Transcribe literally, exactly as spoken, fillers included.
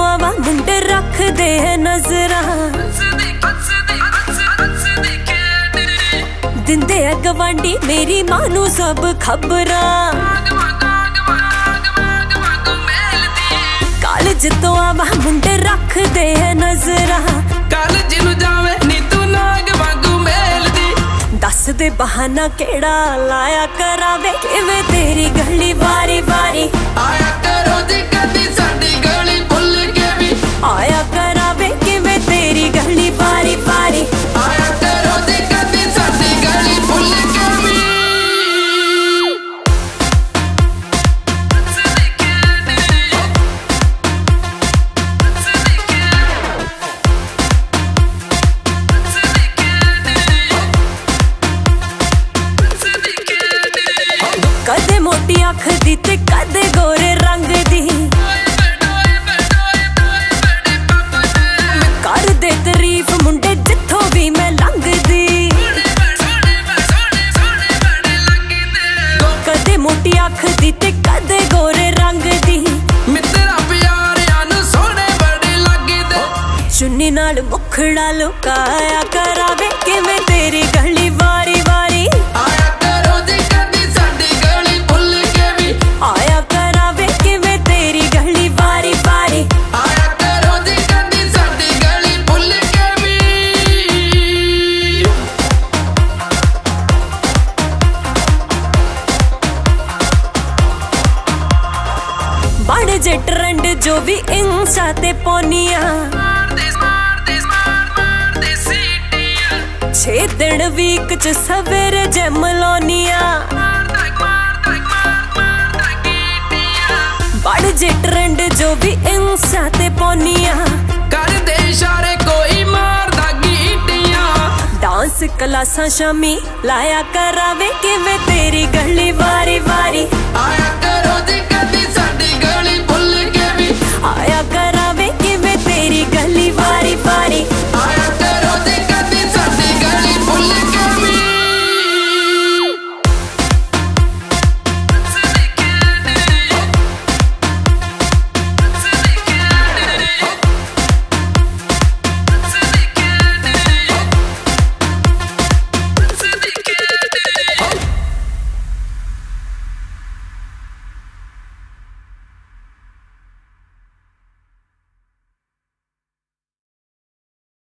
आवा मुंडे रख दे है नजरा, दिंदे है गवांडी मेरी मां नू सब खबरा। कालज तो आवा मुंडे रख दे है नजरा, कालज नू जावे नी तू नाग वांगू मेलदी। दस दे बहाना केड़ा लाया करावे किवें तेरी गली वारी वारी। आया करो जी कदी साडी गली भुल के भी, आया करावे किवें तेरी गली वारी वारी। आया करो जी कदी साडी गली भुल के भी। कदे मोटी अख दी ते कदे गोरे रंग दी, कर दे तारीफ मुंडे जिथों भी मैं लंघदी। कदे मोटी अख दी ते कदे गोरे रंग दी, मित्रा प्यारियां नू सोहणे बड़े लगदे। चुन्नी नाल मुखड़ा लुकाया करावे किवें तेरी गली वारी वारी। आया करो जी कदी साडी गली भुल के भी, आया करावे किवें तेरी गली वारी वारी। आया करो जी कदी साडी गली भुल के भी। बड़ जे ट्रेंड जो भी इंस्टा ते पौनिया, छे दिन वीक च सवेरे जिम लाउनिया। बड़ जे ट्रेंड जो भी इंस्टा ते पौनिया, कर दे इशारे कोई मारदा गीटियां। डांस क्लासां शामी लाया करावे किवें तेरी गली वारी वारी। आया करो जी कदी साडी गली भुल के भी, आया कर